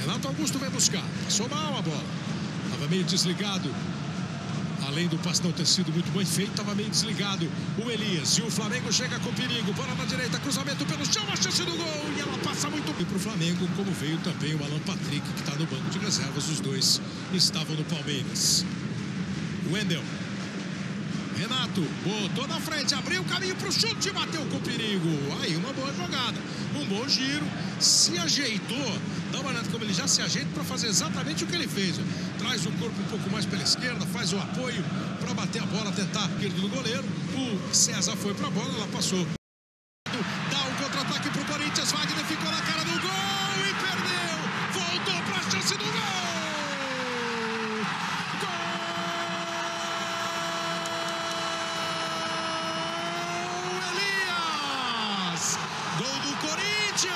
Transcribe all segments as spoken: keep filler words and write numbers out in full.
Renato Augusto vai buscar. Passou mal a bola. Estava meio desligado. Além do passe não ter sido muito bem feito, estava meio desligado o Elias. E o Flamengo chega com perigo. Bola na direita, cruzamento pelo chão, a chance do gol. E ela passa muito bem para o Flamengo, como veio também o Alan Patrick, que está no banco de reservas. Os dois estavam no Palmeiras. Wendel. Renato botou na frente, abriu o caminho para o chute e bateu com perigo. Aí uma boa jogada, um bom giro, se ajeitou. Dá uma olhada como ele já se ajeita para fazer exatamente o que ele fez. Traz o corpo um pouco mais pela esquerda, faz o apoio para bater a bola, tentar perder do goleiro. O César foi para a bola, ela passou. Dá um contra-ataque para o Corinthians, Wagner ficou na cara do gol e perdeu. Voltou para a chance do gol. Gol do Corinthians!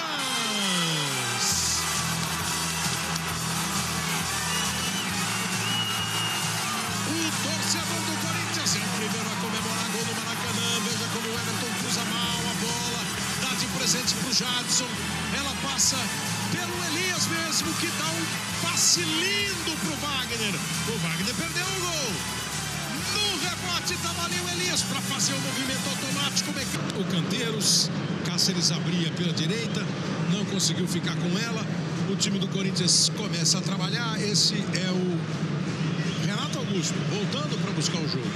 O torcedor do Corinthians é o primeiro a comemorar gol do Maracanã. Veja como o Everton cruza mal a bola, dá de presente para o Jadson. Ela passa pelo Elias mesmo, que dá um passe lindo para o Wagner. O Wagner perdeu o gol. No rebote estava ali o Elias para fazer o movimento automático. O Canteiros, Cáceres abria pela direita, não conseguiu ficar com ela. O time do Corinthians começa a trabalhar. Esse é o Renato Augusto, voltando para buscar o jogo.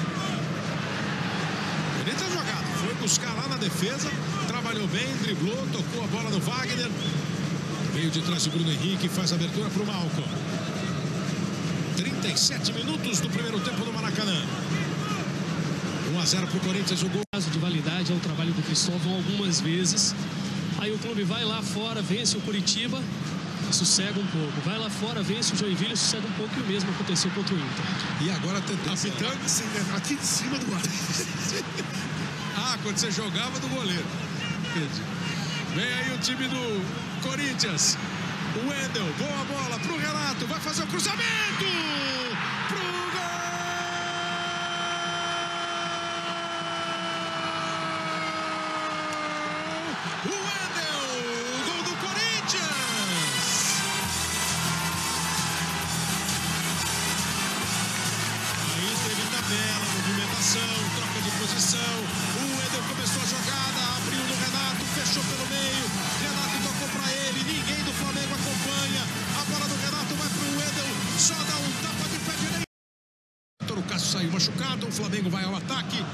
Bonita jogada, foi buscar lá na defesa, trabalhou bem, driblou, tocou a bola no Wagner. Veio de trás o Bruno Henrique, faz a abertura para o Malcom. trinta e sete minutos do primeiro tempo no Maracanã. um a zero para o Corinthians, o gol. Caso de validade é o trabalho do Cristóvão algumas vezes. Aí o clube vai lá fora, vence o Curitiba, sossega um pouco. Vai lá fora, vence o Joinville, sossega um pouco. E o mesmo aconteceu contra o Inter. E agora tentar apitando sem levar aqui de cima do guarda. Ah, quando você jogava do goleiro. Entendi. Vem aí o time do Corinthians. O Wendel, boa bola pro Renato, vai fazer o cruzamento pro gol! O Wendel, gol do Corinthians! Aí teve tabela, movimentação, troca de posição. O Wendel começou a jogada, abriu no Renato, fechou pelo meio. Renato tocou pra ele, ninguém do Flamengo acompanha. A bola do Renato vai pro Wendel, só dá um tapa de pé direito. O Cássio saiu machucado, o Flamengo vai ao ataque.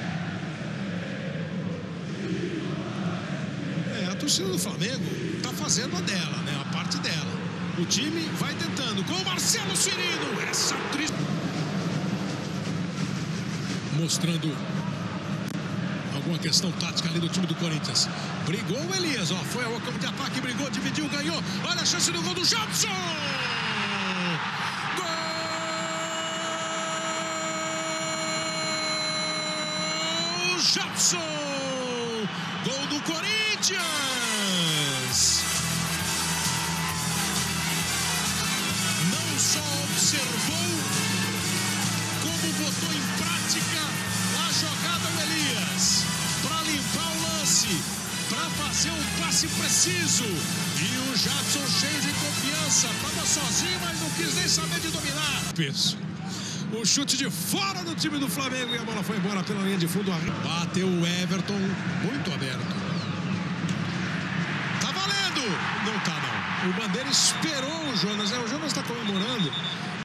É, a torcida do Flamengo tá fazendo a dela, né? A parte dela. O time vai tentando com o Marcelo Cirino. Essa triste. Mostrando alguma questão tática ali do time do Corinthians. Brigou o Elias, ó. Foi ao campo de ataque, brigou, dividiu, ganhou. Olha a chance do gol do Jadson! Gol! Jadson! Gol do Corinthians! Não só observou, como botou em prática a jogada do Elias, para limpar o lance, para fazer um passe preciso. E o Jadson cheio de confiança, estava sozinho, mas não quis nem saber de dominar. Peso. O chute de fora do time do Flamengo e a bola foi embora pela linha de fundo. Bateu o Everton, muito aberto. Tá valendo! Não tá, não. O Bandeira esperou o Jonas, né? O Jonas tá comendo